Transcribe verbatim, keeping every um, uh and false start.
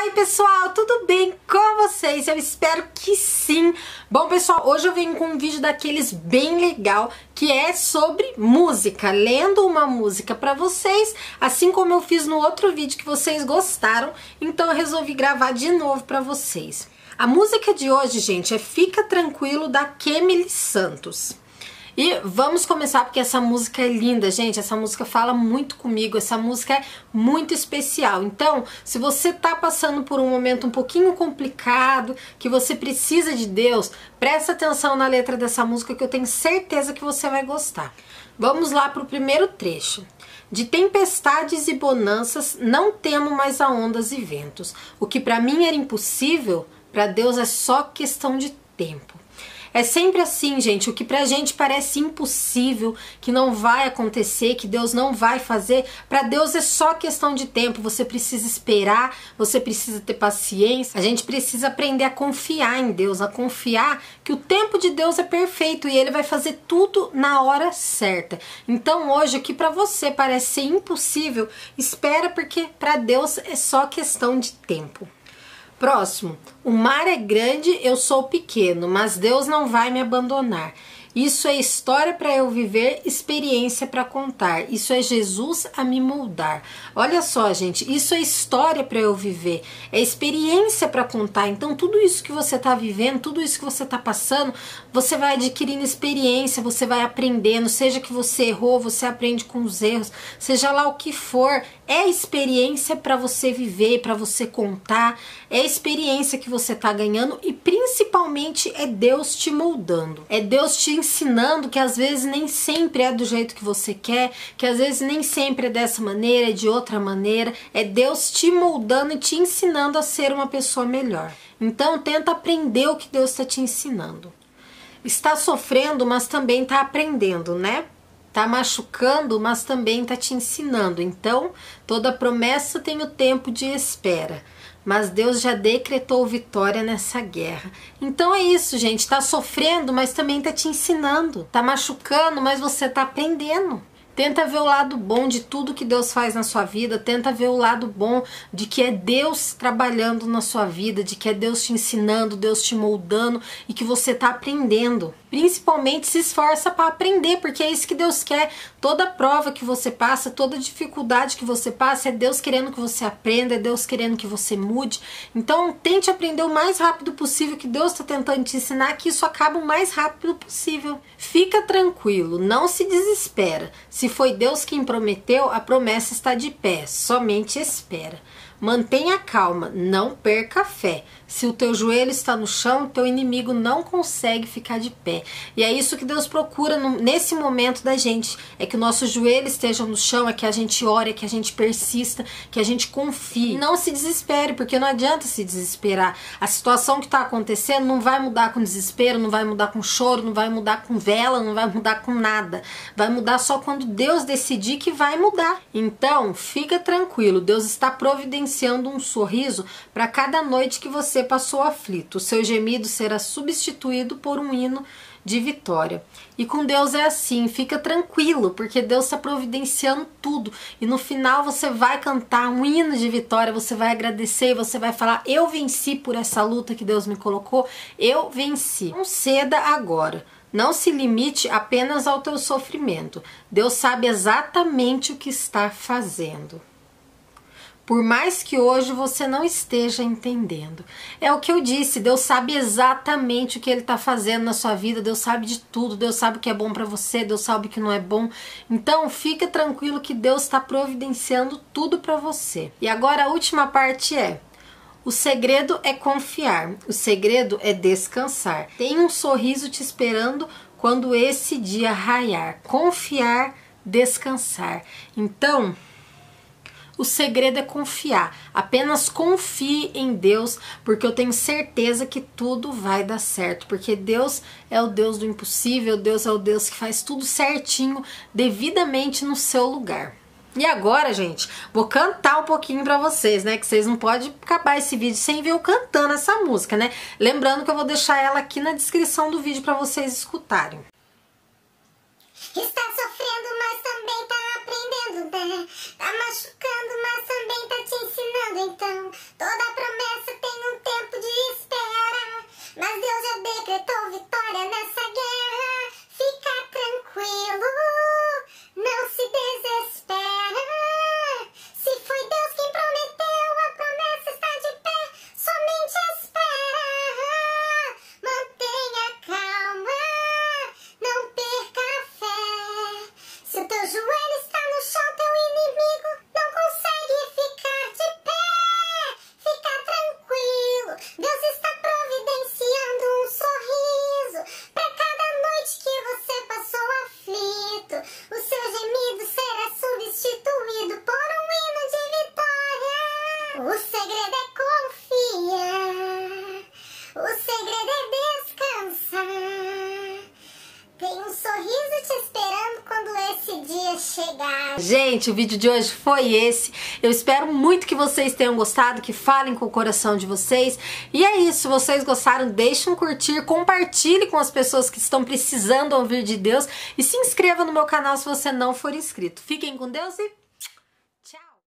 Oi pessoal, tudo bem com vocês? Eu espero que sim. Bom pessoal, hoje eu venho com um vídeo daqueles bem legal, que é sobre música, lendo uma música pra vocês, assim como eu fiz no outro vídeo que vocês gostaram, então eu resolvi gravar de novo pra vocês. A música de hoje, gente, é Fica Tranquilo, da Kemily Santos. E vamos começar porque essa música é linda, gente. Essa música fala muito comigo, essa música é muito especial. Então, se você tá passando por um momento um pouquinho complicado, que você precisa de Deus, presta atenção na letra dessa música que eu tenho certeza que você vai gostar. Vamos lá pro primeiro trecho. De tempestades e bonanças, não temo mais a ondas e ventos. O que pra mim era impossível, pra Deus é só questão de tempo. É sempre assim, gente, o que pra gente parece impossível, que não vai acontecer, que Deus não vai fazer, pra Deus é só questão de tempo. Você precisa esperar, você precisa ter paciência, a gente precisa aprender a confiar em Deus, a confiar que o tempo de Deus é perfeito e Ele vai fazer tudo na hora certa. Então hoje, o que pra você parece ser impossível, espera, porque pra Deus é só questão de tempo. Próximo, o mar é grande, eu sou pequeno, mas Deus não vai me abandonar. Isso é história para eu viver, experiência para contar. Isso é Jesus a me moldar. Olha só, gente, isso é história para eu viver, é experiência para contar. Então tudo isso que você está vivendo, tudo isso que você está passando, você vai adquirindo experiência, você vai aprendendo. Seja que você errou, você aprende com os erros, seja lá o que for, é experiência para você viver, para você contar, é experiência que você está ganhando e principalmente é Deus te moldando, é Deus te ensinando que às vezes nem sempre é do jeito que você quer, que às vezes nem sempre é dessa maneira, é de outra maneira, é Deus te moldando e te ensinando a ser uma pessoa melhor. Então tenta aprender o que Deus está te ensinando. Está sofrendo, mas também está aprendendo, né? Tá machucando, mas também tá te ensinando. Então, toda promessa tem o tempo de espera. Mas Deus já decretou vitória nessa guerra. Então é isso, gente. Tá sofrendo, mas também tá te ensinando. Tá machucando, mas você tá aprendendo. Tenta ver o lado bom de tudo que Deus faz na sua vida. Tenta ver o lado bom de que é Deus trabalhando na sua vida, de que é Deus te ensinando, Deus te moldando e que você tá aprendendo. Principalmente se esforça para aprender, porque é isso que Deus quer. Toda prova que você passa, toda dificuldade que você passa, é Deus querendo que você aprenda, é Deus querendo que você mude. Então tente aprender o mais rápido possível, que Deus está tentando te ensinar, que isso acaba o mais rápido possível. Fica tranquilo, não se desespera. Se foi Deus quem prometeu, a promessa está de pé, somente espera. Mantenha calma, não perca a fé. Se o teu joelho está no chão, teu inimigo não consegue ficar de pé. E é isso que Deus procura no, nesse momento da gente. É que o nosso joelho esteja no chão, é que a gente ore, é que a gente persista, que a gente confie. Não se desespere, porque não adianta se desesperar. A situação que está acontecendo não vai mudar com desespero, não vai mudar com choro, não vai mudar com vela, não vai mudar com nada. Vai mudar só quando Deus decidir que vai mudar. Então, fica tranquilo, Deus está providenciando um sorriso para cada noite que você passou aflito. O seu gemido será substituído por um hino de vitória. E com Deus é assim, fica tranquilo, porque Deus está providenciando tudo. E no final você vai cantar um hino de vitória, você vai agradecer, você vai falar: eu venci por essa luta que Deus me colocou, eu venci. Não ceda agora. Não se limite apenas ao teu sofrimento. Deus sabe exatamente o que está fazendo. Por mais que hoje você não esteja entendendo. É o que eu disse, Deus sabe exatamente o que Ele está fazendo na sua vida, Deus sabe de tudo, Deus sabe o que é bom para você, Deus sabe o que não é bom. Então fica tranquilo que Deus está providenciando tudo para você. E agora a última parte é: o segredo é confiar, o segredo é descansar. Tem um sorriso te esperando quando esse dia raiar. Confiar, descansar. Então, o segredo é confiar. Apenas confie em Deus, porque eu tenho certeza que tudo vai dar certo. Porque Deus é o Deus do impossível, Deus é o Deus que faz tudo certinho, devidamente no seu lugar. E agora, gente, vou cantar um pouquinho pra vocês, né? Que vocês não podem acabar esse vídeo sem ver eu cantando essa música, né? Lembrando que eu vou deixar ela aqui na descrição do vídeo pra vocês escutarem. Está sofrendo, mas também tá aprendendo, né? Tá machucando, mas também tá te ensinando. Então, toda promessa segredo é confiar, o segredo é descansar. Tem um sorriso te esperando quando esse dia chegar. Gente, o vídeo de hoje foi esse. Eu espero muito que vocês tenham gostado, que falem com o coração de vocês. E é isso, se vocês gostaram, deixem um curtir, compartilhe com as pessoas que estão precisando ouvir de Deus e se inscreva no meu canal se você não for inscrito. Fiquem com Deus e